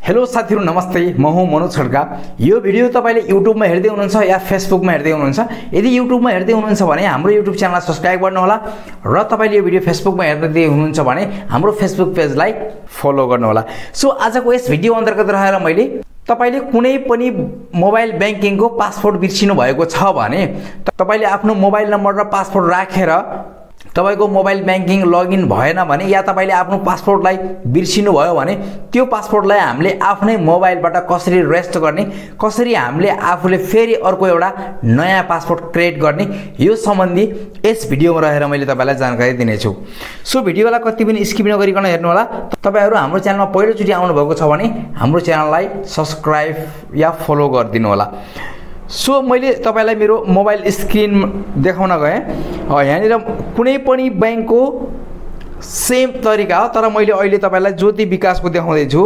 Hello साथीहरु नमस्ते, म हुँ मनोज खड्का। यो भिडियो तपाईले युट्युबमा हेर्दै हुनुहुन्छ या फेसबुकमा हेर्दै हुनुहुन्छ। यदि युट्युबमा हेर्दै हुनुहुन्छ भने हाम्रो युट्युब च्यानललाई सब्स्क्राइब गर्नु होला र तपाईले यो भिडियो फेसबुकमा हेर्दै हुनुहुन्छ भने हाम्रो फेसबुक पेजलाई फलो गर्नु होला। सो आजको यस भिडियो अन्तर्गत रहेर मैले तपाईले कुनै पनि मोबाइल बैंकिङको पासवर्ड बिर्सिनु भएको छ भने तपाईले आफ्नो मोबाइल नम्बर र पासवर्ड राखेर तपाईको मोबाइल बैंकिङ लगइन भएन भने या तपाईले आफ्नो पासवर्डलाई बिर्सिनु भयो भने त्यो पासवर्डलाई हामीले आफ्नै मोबाइलबाट कसरी रेस्ट गर्ने, कसरी हामीले आफूले फेरि अर्को एउटा नयाँ पासवर्ड क्रिएट गर्ने, यो सम्बन्धी यस भिडियोमा रहेर मैले तपाईलाई जानकारी दिनेछु। सो भिडियोलाई कति पनि स्किप नगरिकन हेर्नु होला। तपाईहरु हाम्रो च्यानलमा पहिलो चोटी आउनु भएको छ भने हाम्रो च्यानललाई सब्स्क्राइब या फलो गरिदिनु होला। सो मैले तपाईलाई मेरो मोबाइल स्क्रिन देखाउन गए। यहाँनिर कुनै पनि बैंकको सेम तरिका हो, तर मैले अहिले तपाईलाई ज्योति विकासको देखाउँदै छु।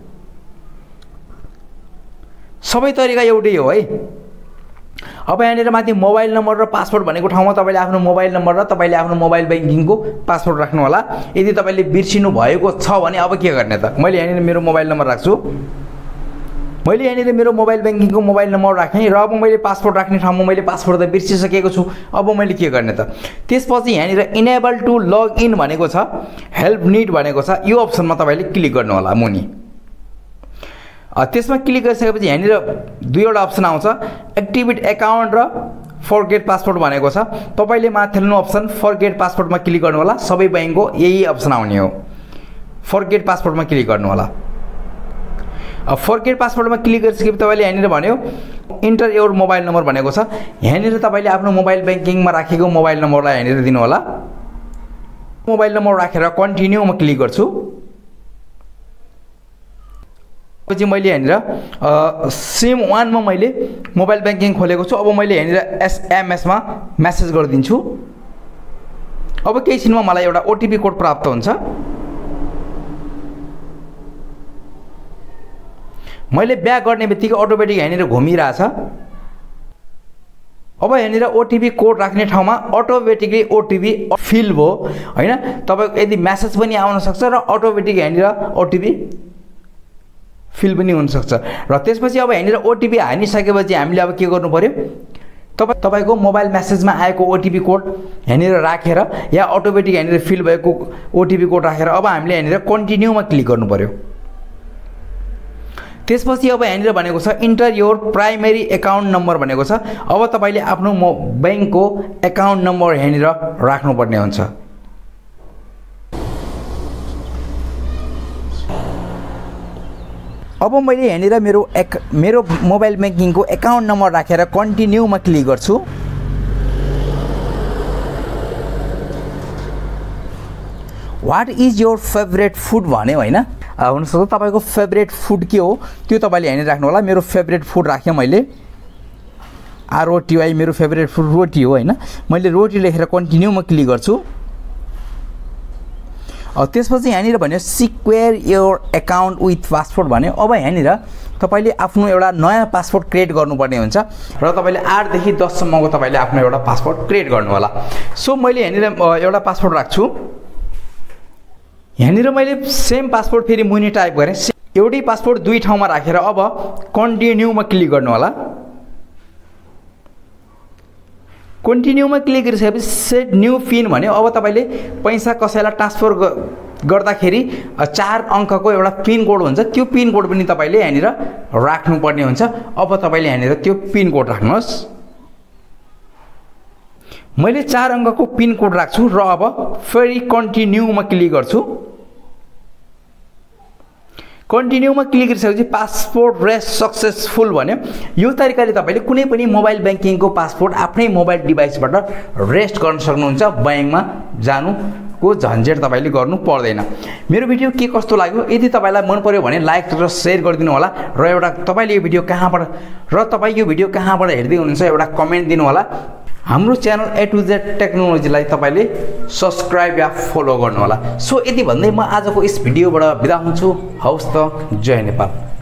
सबै तरिका एउटै हो है। अब यहाँनिर माथि मोबाइल नम्बर र पासवर्ड भनेको ठाउँमा तपाईले आफ्नो मोबाइल नम्बर र तपाईले आफ्नो मोबाइल बैंकिङको पासवर्ड राख्नु होला। यदि तपाईले बिर्सिनु भएको छ भने अब के गर्ने त? मैले यहाँनिर मेरो मोबाइल नम्बर राख्छु। मैले यहाँनिर मेरो मोबाइल बैंकिङको मोबाइल नम्बर राखेँ र अब मैले पासवर्ड राख्ने ठाउँमा मैले पासवर्ड त बिर्सिसकेको छु। अब मैले के गर्ने त? त्यसपछि यहाँनिर इनेबल टु लग इन भनेको छ, हेल्प नीड भनेको छ। यो अप्सनमा तपाईले क्लिक गर्नु होला मुनि। त्यसमा क्लिक गरिसकेपछि यहाँनिर दुईवटा अप्सन आउँछ, एक्टिभेट अकाउन्ट र फरगेट पासवर्ड भनेको छ। तपाईले माथिल्लो अप्सन फरगेट पासवर्डमा क्लिक गर्नु होला। सबै बैंकको यही अप्सन आउने हो। फरगेट पासवर्डमा क्लिक गर्नु होला। फरगेट पासवर्डमा क्लिक गरिसकेपछि तपाईले यहाँनिर भन्यो इन्टर योर मोबाइल नम्बर भनेको छ। यहाँनिर तपाईले आफ्नो मोबाइल बैंकिङमा राखेको मोबाइल नम्बरलाई यहाँनिर दिनु होला। मोबाइल नम्बर राखेर कन्टिन्यूमा क्लिक गर्छु। पछि मैले यहाँनिर सिम 1 मा मैले मोबाइल बैंकिङ खोलेको छु। अब मैले यहाँनिर एसएमएस मा मेसेज गरिदिन्छु। अब केही छिनमा मलाई एउटा ओटीपी कोड प्राप्त हुन्छ। मैले ब्याक गर्ने बित्तिकै अटोमेटिक यहाँनिर घुमिरहेछ। अब यहाँनिर ओटीपी कोड राख्ने ठाउँमा अटोमेटिकली ओटीपी फिल भयो हैन। तपाईको यदि मेसेज पनि आउन सक्छ र अटोमेटिक यहाँनिर ओटीपी फिल पनि हुन सक्छ। र त्यसपछि अब यहाँनिर ओटीपी हानिसकेपछि हामीले अब के गर्नु पर्यो? तपाईको मोबाइल मेसेजमा आएको ओटीपी कोड यहाँनिर राखेर या अटोमेटिक यहाँनिर फिल भएको ओटीपी कोड राखेर अब हामीले यहाँनिर कन्टिन्यूमा क्लिक गर्नु पर्यो। त्यसपछि अब यहाँनिर भनेको छ enter your primary account number भनेको छ। अब तपाईले आफ्नो बैंकको अकाउन्ट नम्बर यहाँनिर राख्नुपर्ने हुन्छ। अब मैले यहाँनिर मेरो मोबाइल बैंकिङको अकाउन्ट नम्बर राखेर कन्टिन्यूमा क्लिक गर्छु। What is your favourite food भन्यो हैन। हुनसक्छ तपाईको फेभरेट फुड के हो त्यो तपाईले यहाँनिर राख्नु होला। मेरो फेभरेट फुड राखेँ मैले ROTY। मेरो फेभरेट फुड रोटी हो हैन। मैले रोटी लेखेर कन्टिन्यूमा क्लिक गर्छु। त्यसपछि यहाँनिर भन्यो secure your account with password भन्यो। अब यहाँनिर तपाईले आफ्नो एउटा नयाँ पासवर्ड क्रिएट गर्नुपर्ने हुन्छ र तपाईले 8 देखि 10 सम्मको तपाईले आफ्नो एउटा पासवर्ड क्रिएट गर्नु होला। सो मैले यहाँनिर एउटा पासवर्ड राख्छु। यहाँनिर मैले सेम पासवर्ड फेरि मुनि टाइप गरेँ। एउटै पासवर्ड दुई ठाउँमा राखेर अब कन्टिन्यूमा क्लिक गर्नु होला। कन्टिन्यूमा क्लिक गरिसकेपछि सेट न्यू पिन भन्यो। अब तपाईले पैसा कसैलाई ट्रान्सफर गर्दाखेरि 4 अङ्कको एउटा पिन कोड हुन्छ। त्यो पिन कोड पनि तपाईले यहाँनिर राख्नुपर्ने हुन्छ। अब तपाईले यहाँनिर त्यो पिन कोड राख्नुहोस्। मैले 4 अङ्कको पिन कोड राख्छु र अब फेरि कन्टिन्यूमा क्लिक गर्छु। कन्टिन्यूमा क्लिक गरिसकेपछि पासपोर्ट रेस्ट सक्सेसफुल भन्यो। यो तरिकाले तपाईले कुनै पनि मोबाइल बैंकिङको पासपोर्ट आफ्नै मोबाइल डिभाइसबाट रेस्ट गर्न सक्नुहुन्छ। बैंकमा जानुको झन्झट तपाईले गर्नु पर्दैन। मेरो भिडियो के कस्तो लाग्यो? यदि तपाईलाई मन पर्यो भने लाइक र शेयर गरिदिनु होला र एउटा तपाईले यो भिडियो कहाँबाट हेर्दै हुनुहुन्छ एउटा कमेन्ट दिनु होला। हाम्रो च्यानल A to Z टेक्नोलोजीलाई तपाईले सब्स्क्राइब या फलो गर्नु होला। सो यति भन्दै म आजको यस भिडियोबाट बिदा हुन्छु। हवस् त, जय नेपाल।